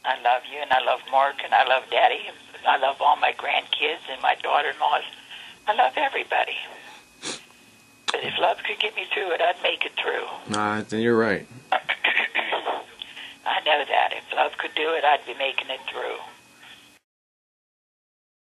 I love you, and I love Mark, and I love Daddy. I love all my grandkids and my daughter-in-laws. I love everybody. But if love could get me through it, I'd make it through. Then you're right. I know that. If love could do it, I'd be making it through.